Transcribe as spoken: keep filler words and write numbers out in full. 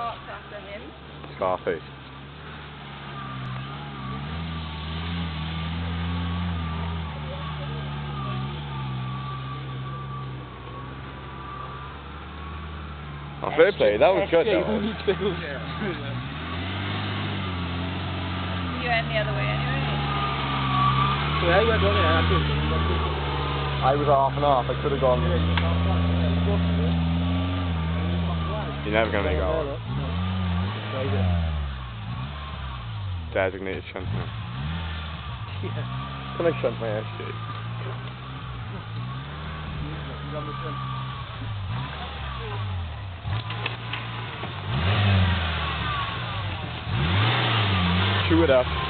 marked after him. Scarface. Oh, fair play, that was good though. You went the other way anyway. I was half and half, I could have gone. You're never going to make it out. Designated shunter. Can I shunt my S J? Chew it up.